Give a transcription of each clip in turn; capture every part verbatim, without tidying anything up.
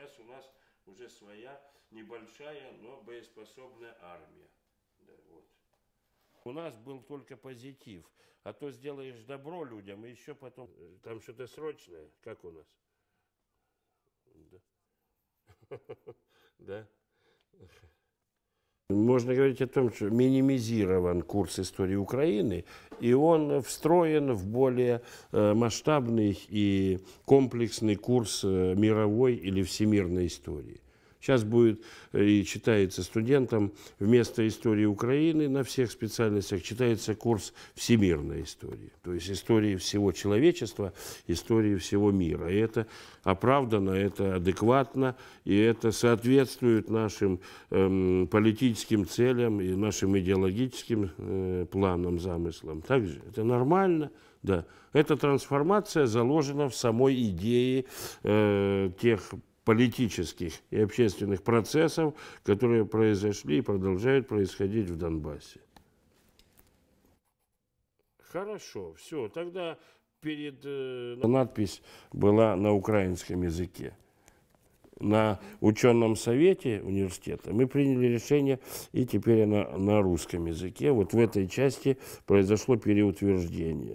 Сейчас у нас уже своя небольшая, но боеспособная армия. Да, вот. У нас был только позитив. А то сделаешь добро людям, и еще потом... Там что-то срочное, как у нас? Да. Да. Можно говорить о том, что минимизирован курс истории Украины, и он встроен в более масштабный и комплексный курс мировой или всемирной истории. Сейчас будет и читается студентам вместо истории Украины на всех специальностях читается курс всемирной истории, то есть истории всего человечества, истории всего мира. И это оправдано, это адекватно, и это соответствует нашим эм, политическим целям и нашим идеологическим э, планам, замыслам. Также это нормально. Да. Эта трансформация заложена в самой идее э, тех политических и общественных процессов, которые произошли и продолжают происходить в Донбассе. Хорошо, все. Тогда перед э, надпись была на украинском языке. На ученом совете университета мы приняли решение, и теперь она на русском языке. Вот в этой части произошло переутверждение.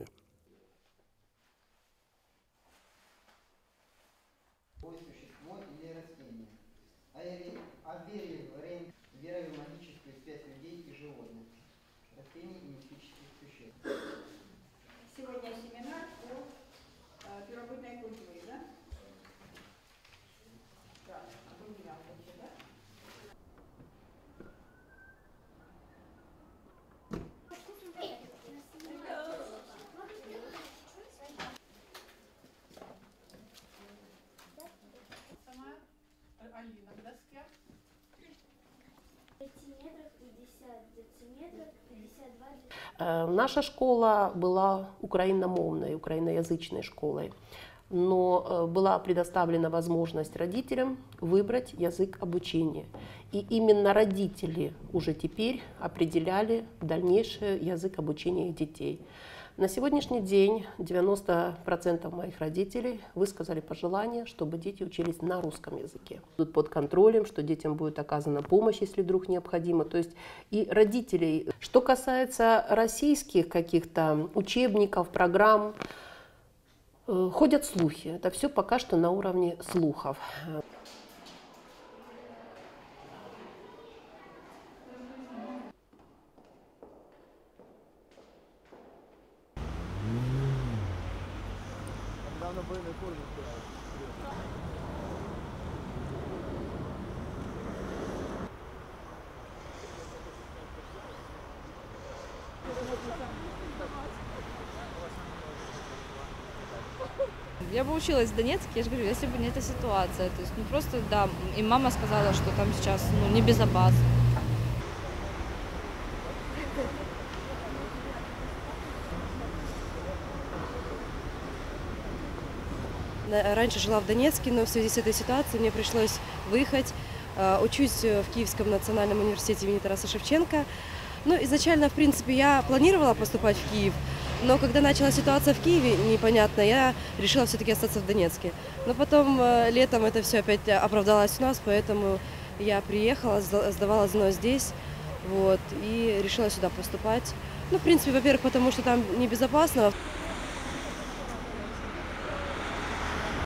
Сегодня семинар по э, первобытной культуре, да? Да, объединял вообще, да? Сама Алина в доске. пятиметров, пятьдесят дециметров, пятьдесят два. Наша школа была украиномовной, украиноязычной школой, но была предоставлена возможность родителям выбрать язык обучения. И именно родители уже теперь определяли дальнейший язык обучения их детей. На сегодняшний день девяносто процентов моих родителей высказали пожелание, чтобы дети учились на русском языке. Будут под контролем, что детям будет оказана помощь, если вдруг необходимо. То есть и родителей. Что касается российских каких-то учебников, программ, ходят слухи. Это все пока что на уровне слухов. Я бы училась в Донецке, я же говорю, если бы не эта ситуация. То есть, ну просто, да, и мама сказала, что там сейчас ну, небезопасно. Раньше жила в Донецке, но в связи с этой ситуацией мне пришлось выехать. Учусь в Киевском национальном университете имени Тараса Шевченко. Ну, изначально, в принципе, я планировала поступать в Киев, но когда началась ситуация в Киеве, непонятно, я решила все-таки остаться в Донецке. Но потом летом это все опять оправдалось у нас, поэтому я приехала, сдавала ЗНО здесь, вот, и решила сюда поступать. Ну, в принципе, во-первых, потому что там небезопасно.